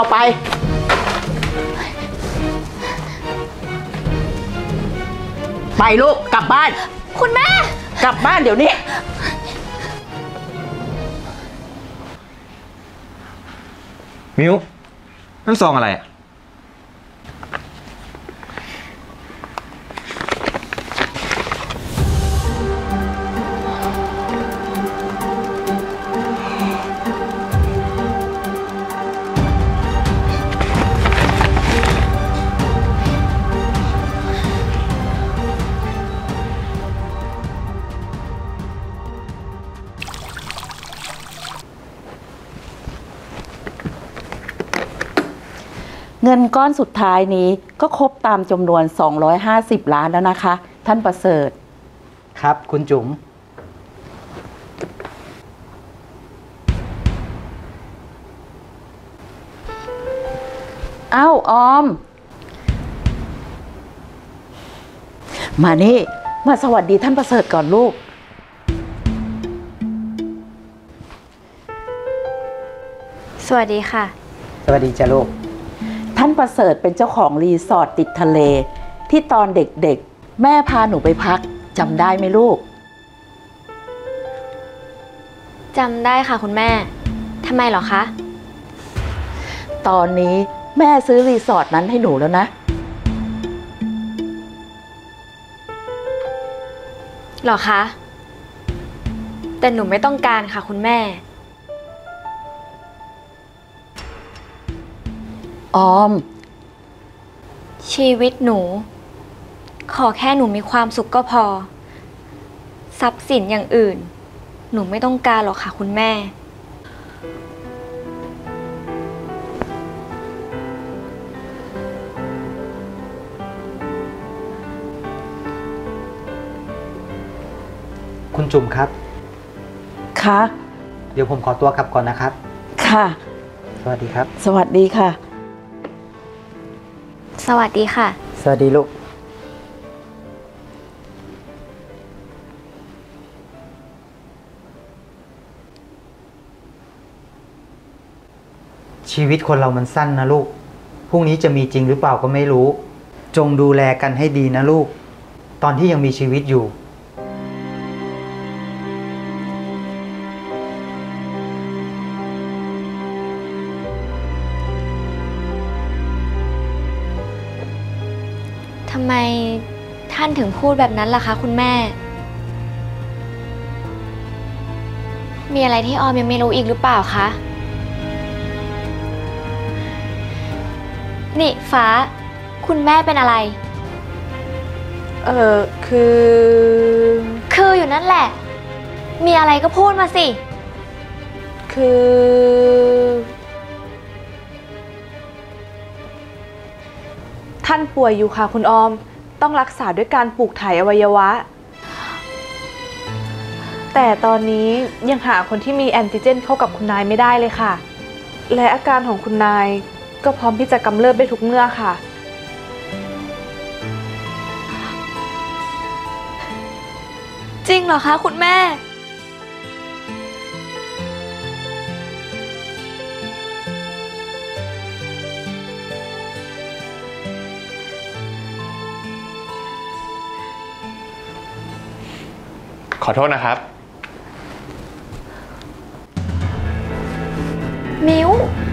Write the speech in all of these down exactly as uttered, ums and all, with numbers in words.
เอาไป ไปลูกกลับบ้านคุณแม่กลับบ้านเดี๋ยวนี้มิวนั่นซองอะไรอะเงินก้อนสุดท้ายนี้ก็ครบตามจำนวนสองร้อยห้าสิบล้านแล้วนะคะ ท่านประเสริฐครับคุณจุ๋มเอ้าออม มานี่ มาสวัสดีท่านประเสริฐก่อนลูกสวัสดีค่ะสวัสดีจ้าลูกท่านประเสริฐเป็นเจ้าของรีสอร์ทติดทะเล ที่ตอนเด็กๆ แม่พาหนูไปพักจำได้ไหมลูกจำได้ค่ะคุณแม่ ทำไมเหรอคะตอนนี้แม่ซื้อรีสอร์ทนั้นให้หนูแล้วนะเหรอคะ แต่หนูไม่ต้องการค่ะคุณแม่ออมชีวิตหนู ขอแค่หนูมีความสุขก็พอ ทรัพย์สินอย่างอื่น หนูไม่ต้องการหรอกค่ะคุณแม่คุณจุ๋มครับค่ะเดี๋ยวผมขอตัวกลับก่อนนะครับค่ะสวัสดีครับสวัสดีค่ะสวัสดีค่ะสวัสดีลูก ชีวิตคนเรามันสั้นนะลูก พรุ่งนี้จะมีจริงหรือเปล่าก็ไม่รู้ จงดูแลกันให้ดีนะลูก ตอนที่ยังมีชีวิตอยู่ทำไมท่านถึงพูดแบบนั้นล่ะคะคุณแม่ มีอะไรที่ออมยังไม่รู้อีกหรือเปล่าคะ นี่ฟ้า คุณแม่เป็นอะไรเออคือคืออยู่นั่นแหละ มีอะไรก็พูดมาสิคือ ท่านป่วยอยู่ค่ะคุณออม ต้องรักษาด้วยการปลูกถ่ายอวัยวะ แต่ตอนนี้ยังหาคนที่มีแอนติเจนเข้ากับคุณนายไม่ได้เลยค่ะ และอาการของคุณนายก็พร้อมที่จะกำเริบได้ทุกเมื่อค่ะจริงเหรอคะคุณแม่ขอโทษนะครับมิว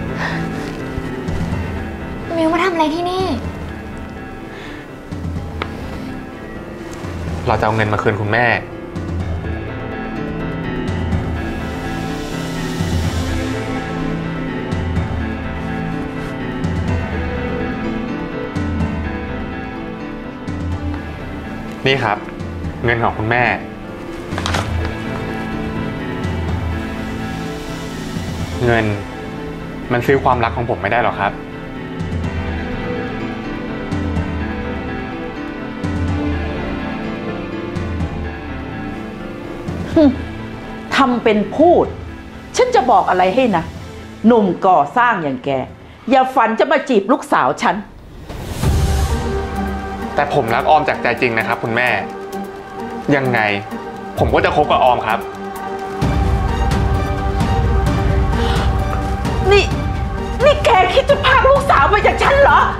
มิวมาทำอะไรที่นี่เราจะเอาเงินมาคืนคุณแม่ นี่ครับ เงินของคุณแม่ เงินมันซื้อความรักของผมไม่ได้หรอกครับทำเป็นพูด ฉันจะบอกอะไรให้นะ หนุ่มก่อสร้างอย่างแก อย่าฝันจะมาจีบลูกสาวฉันแต่ผมรักออมจากใจจริงนะครับคุณแม่ ยังไง ผมก็จะคบกับออมครับนี่ นี่แกคิดจะพากลูกสาวไปจากฉันเหรอ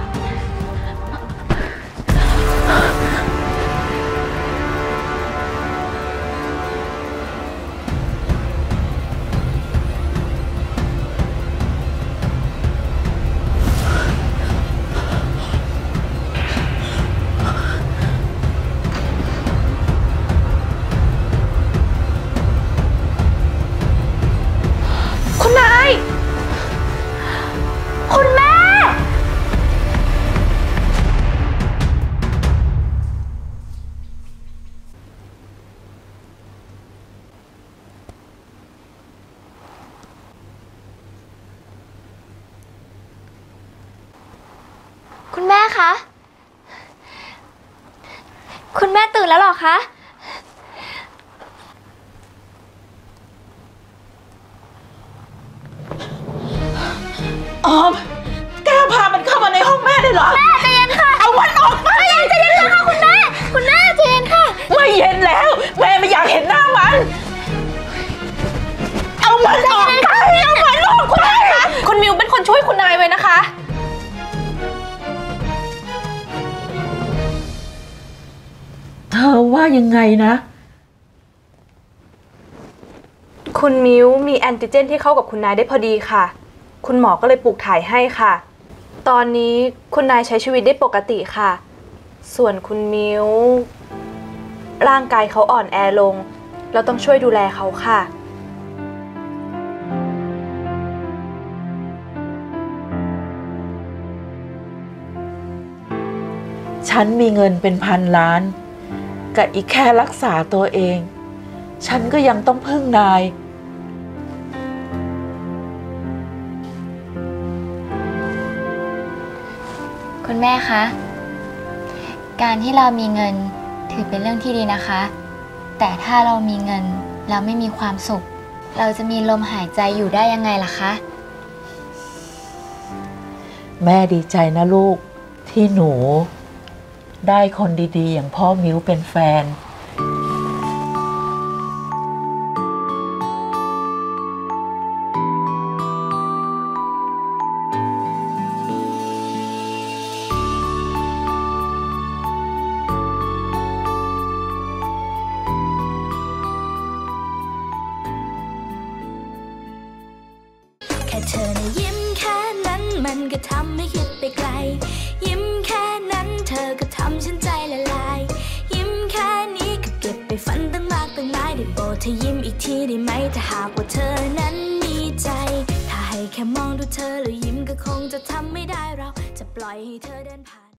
คุณแม่ คุณแม่คะ คุณแม่ตื่นแล้วเหรอคะออมกล้าพามันเข้ามาในห้องแม่ได้เหรอแม่ใจเย็นค่ะเอามันออกไปใจเย็นค่ะคุณแม่ คุณแม่ใจเย็นค่ะไม่เย็นแล้ว แม่ไม่อยากเห็นหน้ามัน เอามันออกไปเอามันออกไปคุณมิวเป็นคนช่วยคุณนายไว้นะคะเธอว่ายังไงนะคุณมิวมีแอนติเจนที่เข้ากับคุณนายได้พอดีค่ะ คุณหมอก็เลยปลูกถ่ายให้ค่ะ ตอนนี้คุณนายใช้ชีวิตได้ปกติค่ะ ส่วนคุณมิวร่างกายเขาอ่อนแอลง เราต้องช่วยดูแลเขาค่ะฉันมีเงินเป็นพันล้านกับอีกแค่รักษาตัวเอง ฉันก็ยังต้องพึ่งนายคุณแม่คะ การที่เรามีเงินถือเป็นเรื่องที่ดีนะคะ แต่ถ้าเรามีเงินแล้วไม่มีความสุข เราจะมีลมหายใจอยู่ได้ยังไงล่ะคะแม่ดีใจนะลูกที่หนูได้คนดีๆ อย่างพ่อมิ้วเป็นแฟนแค่เธอนะยิ้มแค่นั้นมันก็ทำให้คิดไปไกลยิ้มแค่นั้นเธอก็ทำฉันใจละลายยิ้มแค่นี้ก็เก็บไปฝันตั้งมากตั้งหลายได้โปรดเธอยิ้มอีกทีได้ไหมถ้าหากว่าเธอนั้นมีใจ ถ้าให้แค่มองดูเธอแล้วยิ้มก็คงจะทำไม่ได้เราจะปล่อยให้เธอเดินผ่าน